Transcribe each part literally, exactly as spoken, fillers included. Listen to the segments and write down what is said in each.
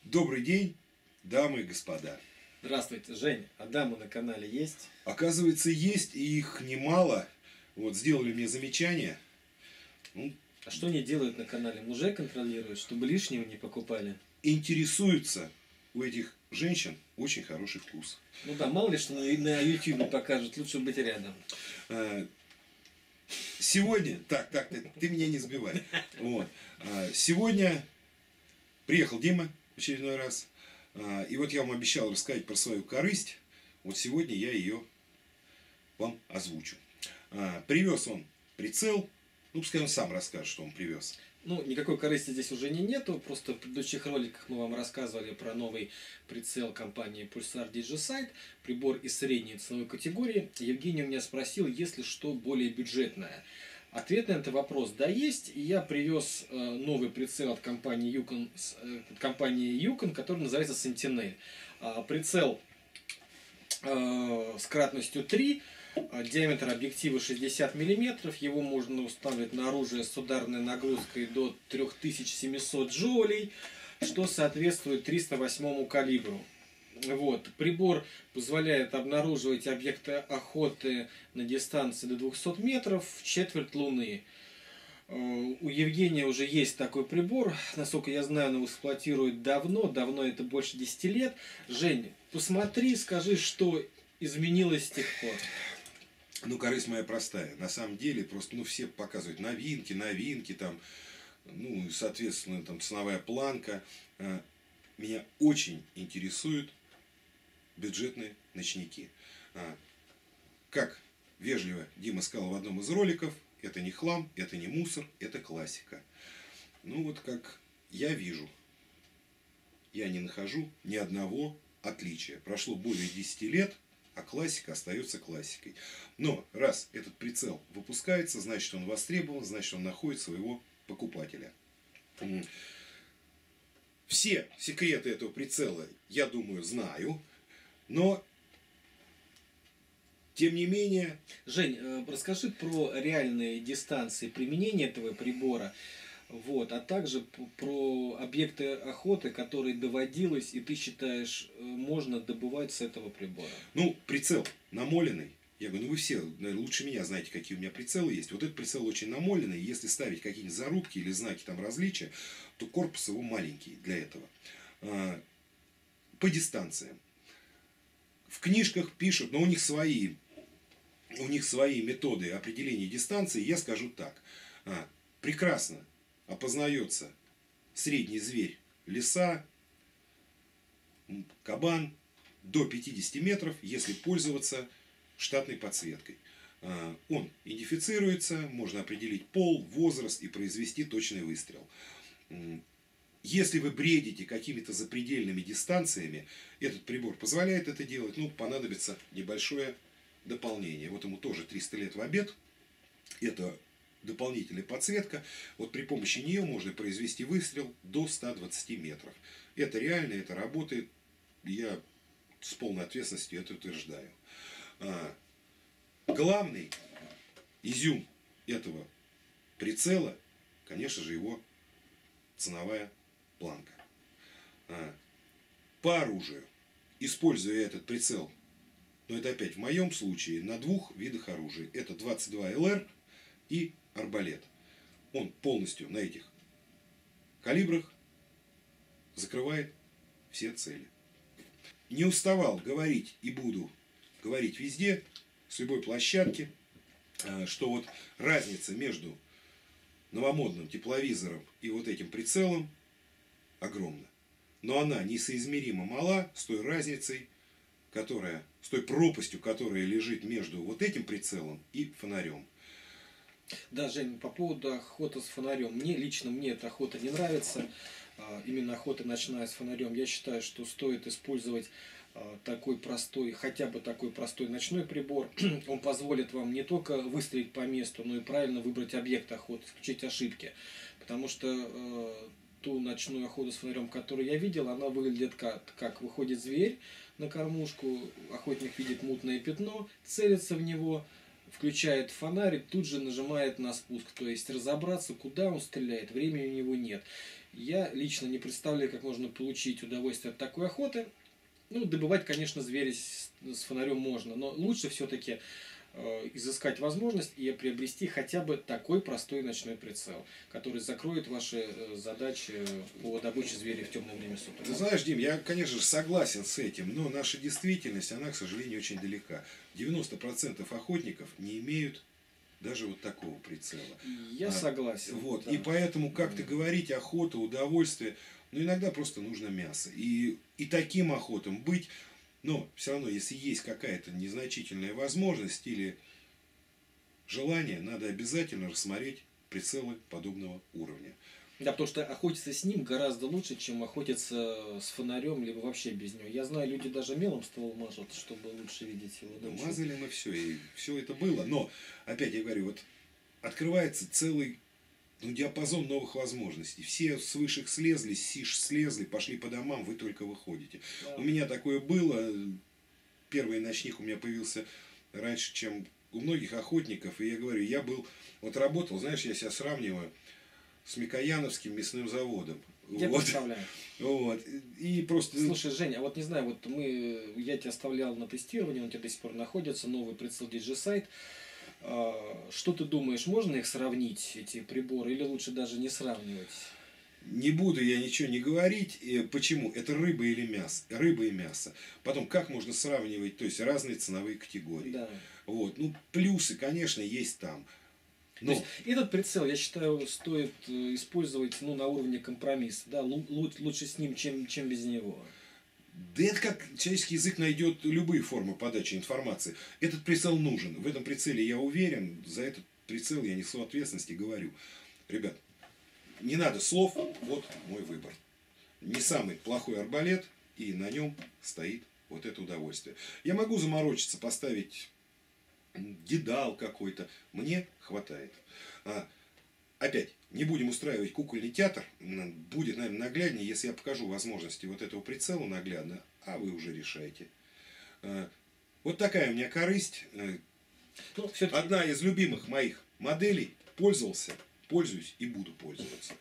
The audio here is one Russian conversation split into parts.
Добрый день, дамы и господа. Здравствуйте, Жень. А дамы на канале есть? Оказывается, есть, и их немало. Вот, сделали мне замечание. Ну, А что они делают на канале? Мужей контролируют, чтобы лишнего не покупали? интересуется у этих женщин очень хороший вкус. Ну да, мало ли что на, на YouTube покажут, лучше быть рядом. А, Сегодня, так, так, ты, ты меня не сбивай. Вот. А, Сегодня приехал Дима в очередной раз. А, И вот я вам обещал рассказать про свою корысть. Вот сегодня я ее вам озвучу. А, Привез он прицел. Ну, пускай он сам расскажет, что он привез. Ну, никакой корысти здесь уже не нету, просто в предыдущих роликах мы вам рассказывали про новый прицел компании Pulsar DigiSight, прибор из средней ценовой категории. Евгений у меня спросил, есть ли что более бюджетное. Ответ на этот вопрос да есть, и я привез э, новый прицел от компании Yukon, э, компании Yukon, который называется Sentinel. А, прицел э, с кратностью три. Диаметр объектива шестьдесят миллиметров, его можно установить на оружие с ударной нагрузкой до три тысячи семьсот джоулей, что соответствует триста восьмому калибру. Вот. Прибор позволяет обнаруживать объекты охоты на дистанции до двухсот метров в четверть луны. У Евгения уже есть такой прибор, насколько я знаю, он его эксплуатирует давно, давно это больше десяти лет. Жень, посмотри, скажи, что изменилось с тех пор. Ну, корысть моя простая. На самом деле, просто, ну, все показывают новинки, новинки, там, ну, и, соответственно, там, ценовая планка. Меня очень интересуют бюджетные ночники. Как вежливо Дима сказал в одном из роликов, это не хлам, это не мусор, это классика. Ну, вот как я вижу, я не нахожу ни одного отличия. Прошло более десяти лет, а классика остается классикой. Но раз этот прицел выпускается, значит он востребован, значит он находит своего покупателя. Все секреты этого прицела, я думаю, знаю, но тем не менее... Жень, расскажи про реальные дистанции применения этого прибора. Вот, а также про объекты охоты, которые доводилось, и ты считаешь, можно добывать с этого прибора. Ну, прицел намоленный. Я говорю, ну вы все, наверное, лучше меня знаете, какие у меня прицелы есть. Вот этот прицел очень намоленный. Если ставить какие-нибудь зарубки или знаки там различия, то корпус его маленький для этого. По дистанциям. В книжках пишут, но у них свои, у них свои методы определения дистанции. Я скажу так. Прекрасно опознается средний зверь лиса, кабан до пятидесяти метров, если пользоваться штатной подсветкой. Он идентифицируется, можно определить пол, возраст и произвести точный выстрел. Если вы бредите какими-то запредельными дистанциями, этот прибор позволяет это делать, ну, понадобится небольшое дополнение. Вот ему тоже триста лет в обед. Это дополнительная подсветка. Вот при помощи нее можно произвести выстрел до ста двадцати метров. Это реально, это работает. Я с полной ответственностью это утверждаю. А, главный изюм этого прицела, конечно же, его ценовая планка. А, по оружию, используя этот прицел, но это опять в моем случае, на двух видах оружия. Это двадцать два эл эр и арбалет. Он полностью на этих калибрах закрывает все цели. Не уставал говорить и буду говорить везде, с любой площадки, что вот разница между новомодным тепловизором и вот этим прицелом огромна. Но она несоизмеримо мала с той разницей, которая, с той пропастью, которая лежит между вот этим прицелом и фонарем. Да, Жень, по поводу охоты с фонарем. Мне лично, мне эта охота не нравится. Именно охота ночная с фонарем. Я считаю, что стоит использовать такой простой, хотя бы такой простой ночной прибор. Он позволит вам не только выстрелить по месту, но и правильно выбрать объект охоты, исключить ошибки. Потому что э, ту ночную охоту с фонарем, которую я видел, она выглядит как, как выходит зверь на кормушку, охотник видит мутное пятно, целится в него, включает фонарик, тут же нажимает на спуск. То есть разобраться, куда он стреляет, времени у него нет. Я лично не представляю, как можно получить удовольствие от такой охоты. Ну, добывать, конечно, зверя с, с фонарем можно, но лучше все-таки э, изыскать возможность и приобрести хотя бы такой простой ночной прицел, который закроет ваши э, задачи по добыче зверя в темное время суток. Ты знаешь, Дим, я, конечно же, согласен с этим, но наша действительность, она, к сожалению, очень далека. девяносто процентов охотников не имеют даже вот такого прицела. Я а, согласен. Вот, да. И поэтому как-то говорить охота, удовольствие, ну, иногда просто нужно мясо. И, и таким охотам быть, но все равно, если есть какая-то незначительная возможность или желание, надо обязательно рассмотреть прицелы подобного уровня. Да, потому что охотиться с ним гораздо лучше, чем охотиться с фонарем, либо вообще без него. Я знаю, люди даже мелом ствол мажут, чтобы лучше видеть его. Ну, мазали мы все, и все это было. Но, опять я говорю, вот открывается целый ну, диапазон новых возможностей. Все с вышек слезли, с сиш слезли, пошли по домам, вы только выходите. Да. У меня такое было. Первый ночник у меня появился раньше, чем у многих охотников. И я говорю, я был, вот работал, знаешь, я себя сравниваю с Микояновским мясным заводом. Я вот. представляю. Вот. И просто... Слушай, Женя, вот не знаю, вот мы, я тебя оставлял на тестирование, он у тебя до сих пор находится, новый прицел DigiSight. Что ты думаешь, можно их сравнить, эти приборы, или лучше даже не сравнивать? Не буду я ничего не говорить. Почему? Это рыба или мясо? Рыба и мясо. Потом, как можно сравнивать, то есть разные ценовые категории. Да. Вот. Ну, плюсы, конечно, есть там. Но... То есть, этот прицел, я считаю, стоит использовать ну, на уровне компромисса. Да? Лучше с ним, чем, чем без него. Да это как человеческий язык найдет любые формы подачи информации. Этот прицел нужен. В этом прицеле я уверен. За этот прицел я несу ответственность и говорю. Ребят, не надо слов. Вот мой выбор. Не самый плохой арбалет. И на нем стоит вот это удовольствие. Я могу заморочиться, поставить дедал какой-то. Мне хватает. А, опять. Не будем устраивать кукольный театр. Будет, наверное, нагляднее, если я покажу возможности вот этого прицела наглядно, а вы уже решаете. Вот такая у меня корысть. Ну, одна из любимых моих моделей. Пользовался, пользуюсь и буду пользоваться.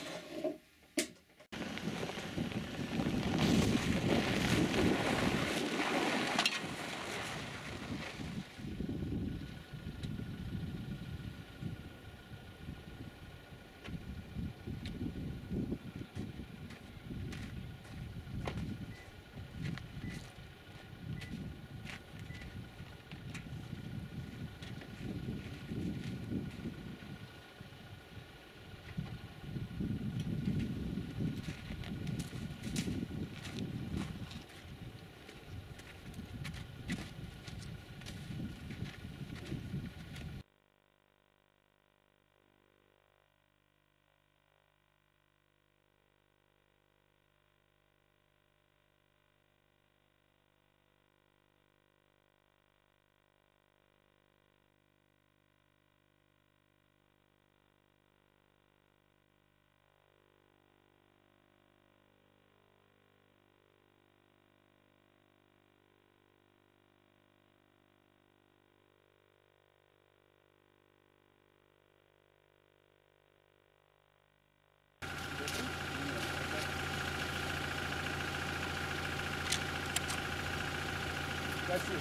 Спасибо.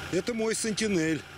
Это мой Сентинель.